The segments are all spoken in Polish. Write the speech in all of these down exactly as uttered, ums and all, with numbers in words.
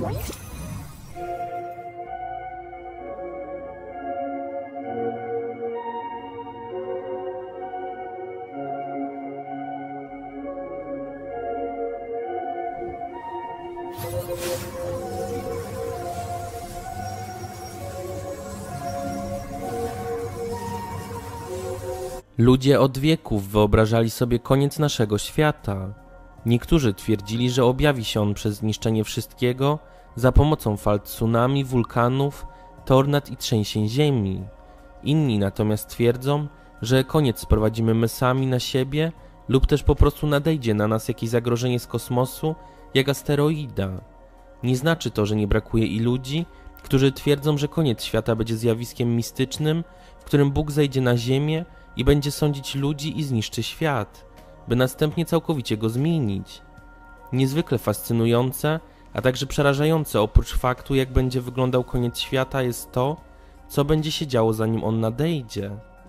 Ludzie od wieków wyobrażali sobie koniec naszego świata. Niektórzy twierdzili, że objawi się on przez zniszczenie wszystkiego za pomocą fal tsunami, wulkanów, tornad i trzęsień ziemi. Inni natomiast twierdzą, że koniec sprowadzimy my sami na siebie lub też po prostu nadejdzie na nas jakieś zagrożenie z kosmosu, jak asteroida. Nie znaczy to, że nie brakuje i ludzi, którzy twierdzą, że koniec świata będzie zjawiskiem mistycznym, w którym Bóg zejdzie na ziemię i będzie sądzić ludzi i zniszczy świat, by następnie całkowicie go zmienić. Niezwykle fascynujące, a także przerażające oprócz faktu, jak będzie wyglądał koniec świata, jest to, co będzie się działo, zanim on nadejdzie.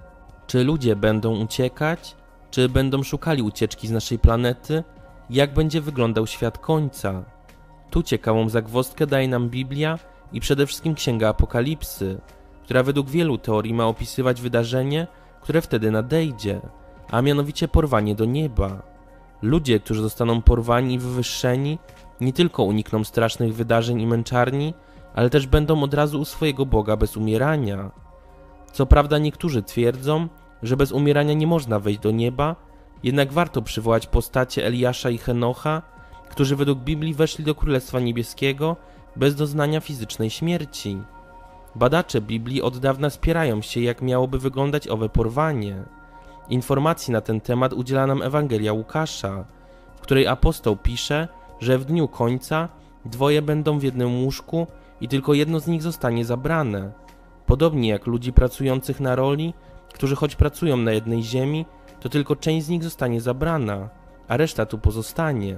Czy ludzie będą uciekać, czy będą szukali ucieczki z naszej planety, jak będzie wyglądał świat końca. Tu ciekawą zagwozdkę daje nam Biblia i przede wszystkim Księga Apokalipsy, która według wielu teorii ma opisywać wydarzenie, które wtedy nadejdzie, a mianowicie porwanie do nieba. Ludzie, którzy zostaną porwani i wywyższeni, nie tylko unikną strasznych wydarzeń i męczarni, ale też będą od razu u swojego Boga bez umierania. Co prawda niektórzy twierdzą, że bez umierania nie można wejść do nieba, jednak warto przywołać postacie Eliasza i Henocha, którzy według Biblii weszli do Królestwa Niebieskiego bez doznania fizycznej śmierci. Badacze Biblii od dawna spierają się, jak miałoby wyglądać owe porwanie. Informacji na ten temat udziela nam Ewangelia Łukasza, w której apostoł pisze, że w dniu końca dwoje będą w jednym łóżku i tylko jedno z nich zostanie zabrane. Podobnie jak ludzi pracujących na roli, którzy choć pracują na jednej ziemi, to tylko część z nich zostanie zabrana, a reszta tu pozostanie.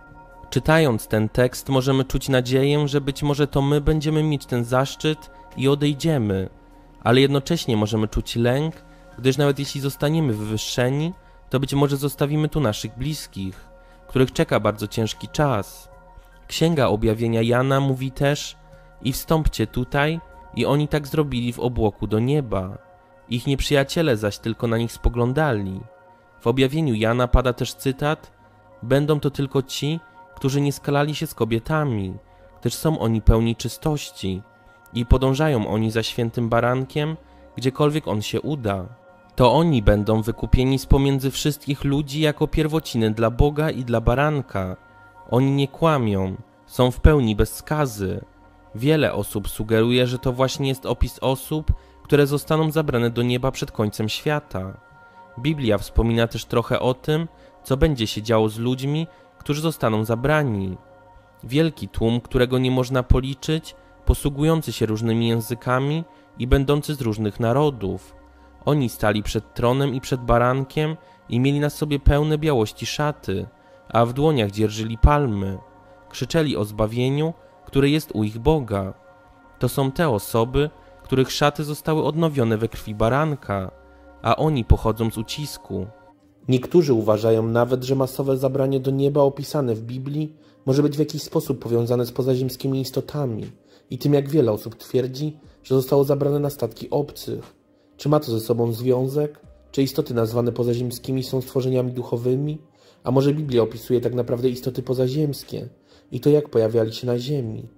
Czytając ten tekst możemy czuć nadzieję, że być może to my będziemy mieć ten zaszczyt i odejdziemy, ale jednocześnie możemy czuć lęk, gdyż nawet jeśli zostaniemy wywyższeni, to być może zostawimy tu naszych bliskich, których czeka bardzo ciężki czas. Księga Objawienia Jana mówi też: i wstąpcie tutaj, i oni tak zrobili w obłoku do nieba. Ich nieprzyjaciele zaś tylko na nich spoglądali. W Objawieniu Jana pada też cytat: będą to tylko ci, którzy nie skalali się z kobietami, gdyż są oni pełni czystości i podążają oni za świętym barankiem, gdziekolwiek on się uda. To oni będą wykupieni z pomiędzy wszystkich ludzi jako pierwociny dla Boga i dla baranka. Oni nie kłamią, są w pełni bez skazy. Wiele osób sugeruje, że to właśnie jest opis osób, które zostaną zabrane do nieba przed końcem świata. Biblia wspomina też trochę o tym, co będzie się działo z ludźmi, którzy zostaną zabrani. Wielki tłum, którego nie można policzyć, posługujący się różnymi językami i będący z różnych narodów. Oni stali przed tronem i przed barankiem i mieli na sobie pełne białości szaty, a w dłoniach dzierżyli palmy. Krzyczeli o zbawieniu, które jest u ich Boga. To są te osoby, których szaty zostały odnowione we krwi baranka, a oni pochodzą z ucisku. Niektórzy uważają nawet, że masowe zabranie do nieba opisane w Biblii może być w jakiś sposób powiązane z pozaziemskimi istotami i tym, jak wiele osób twierdzi, że zostało zabrane na statki obcych. Czy ma to ze sobą związek? Czy istoty nazwane pozaziemskimi są stworzeniami duchowymi? A może Biblia opisuje tak naprawdę istoty pozaziemskie i to, jak pojawiali się na ziemi?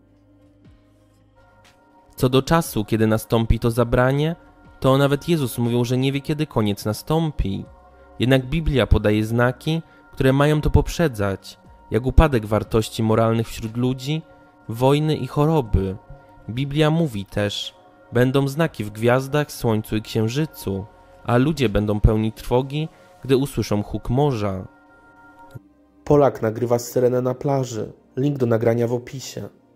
Co do czasu, kiedy nastąpi to zabranie, to nawet Jezus mówił, że nie wie, kiedy koniec nastąpi. Jednak Biblia podaje znaki, które mają to poprzedzać, jak upadek wartości moralnych wśród ludzi, wojny i choroby. Biblia mówi też: będą znaki w gwiazdach, słońcu i księżycu, a ludzie będą pełni trwogi, gdy usłyszą huk morza. Polak nagrywa syrenę na plaży. Link do nagrania w opisie.